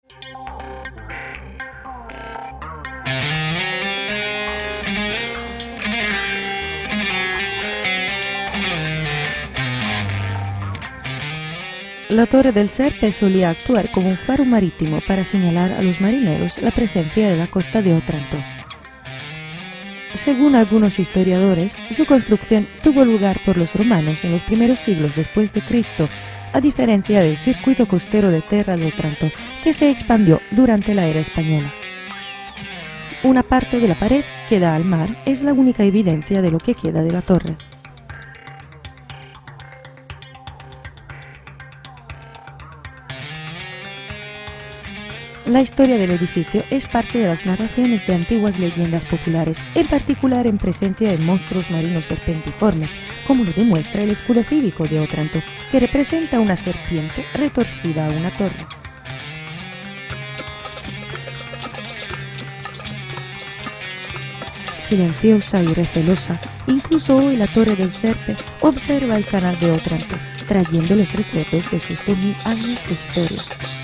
La Torre del Serpe solía actuar como un faro marítimo para señalar a los marineros la presencia de la costa de Otranto. Según algunos historiadores, su construcción tuvo lugar por los romanos en los primeros siglos después de Cristo, a diferencia del circuito costero de Terra de Otranto, que se expandió durante la era española. Una parte de la pared que da al mar es la única evidencia de lo que queda de la torre. La historia del edificio es parte de las narraciones de antiguas leyendas populares, en particular en presencia de monstruos marinos serpentiformes, como lo demuestra el escudo cívico de Otranto, que representa una serpiente retorcida a una torre. Silenciosa y recelosa, incluso hoy la Torre del Serpe observa el canal de Otranto, trayendo los recuerdos de sus 2000 años de historia.